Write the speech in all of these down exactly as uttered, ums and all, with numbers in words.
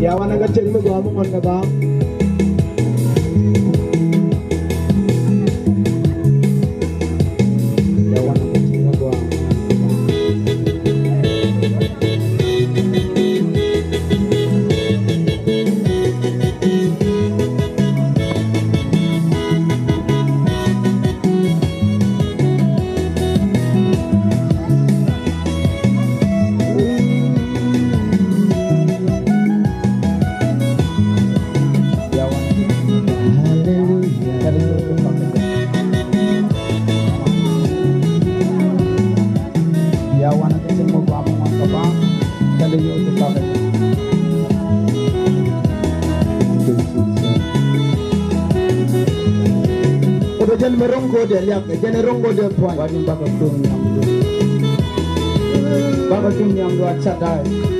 Ya wana ka chin mo gwa mo ngon ka ba? Ya wana ka chin mo gwa. Jen meronggo dia lihat, jen meronggo dia puan. Bagi bakal tung yang dua, bakal tung yang dua cadai.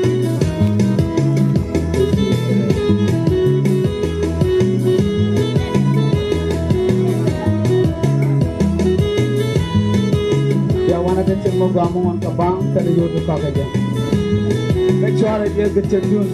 Ya wana jen mau gamongan ke bank, tadi jodoh kakak dia. Kecuali dia kecendun.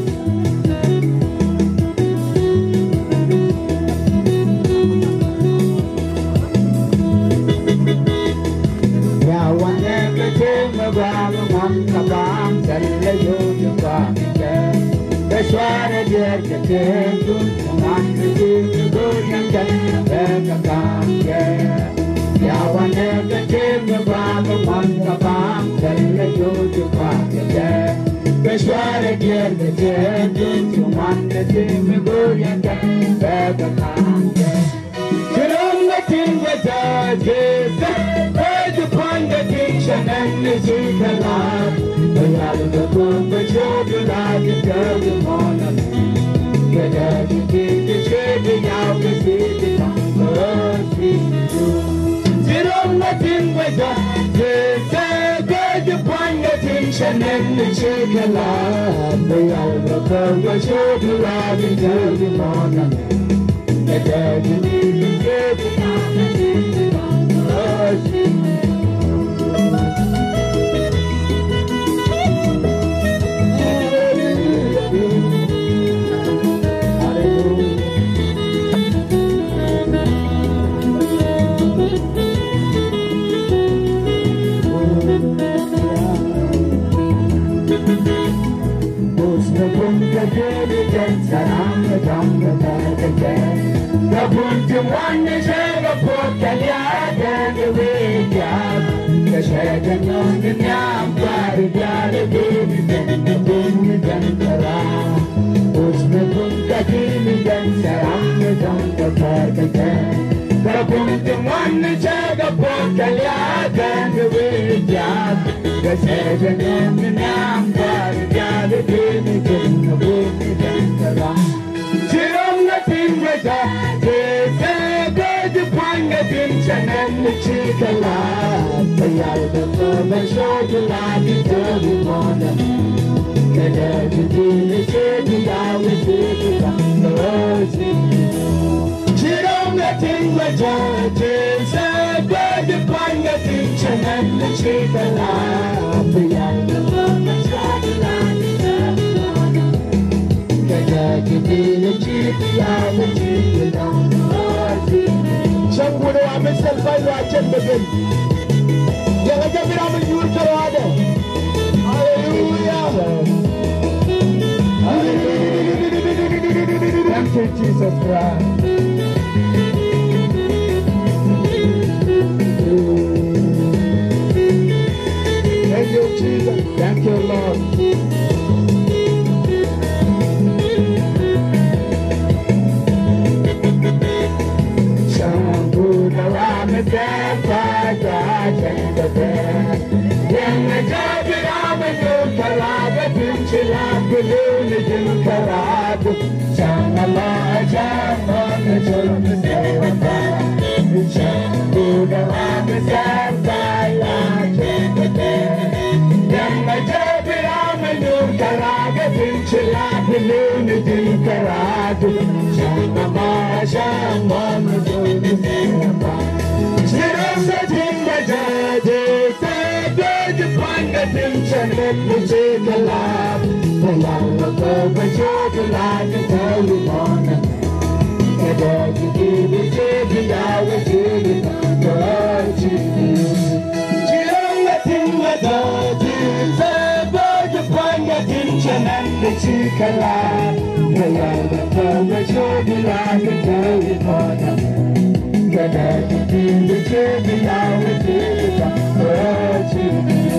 Suara dia kecendun, mengambil goyang dan berkekang. Ya wana kecendun, mengambil dan lejut pakai. Suara dia kecendun, mengambil goyang dan berkekang. Jerung natin wajah, baju pandai jangan nasihat. Bayar betul berjodoh lagi terjemahan. Kita kita jadi yang bersih tak bersih. Jerung natin wajah, kita berdepan natin jangan nasihat. Bayar betul berjodoh lagi terjemahan. Kita jadi jadi yang bersih tak bersih. Jesus Christ. Thank you, Jesus. Thank you, Lord. Find tim chanet we take a laugh. The young go but take a laugh and tell you on. And all you give is take it out with it. But you don't let him let the bird you find your attention and the chicken laugh. The young go but take a laugh and tell you on. Get out in the tree, I will take it for you.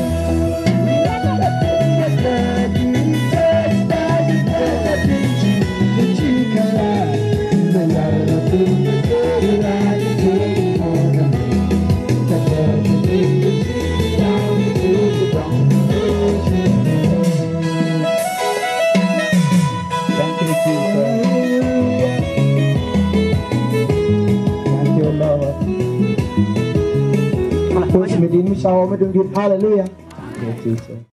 Push me in, we shall, we do it. Hallelujah.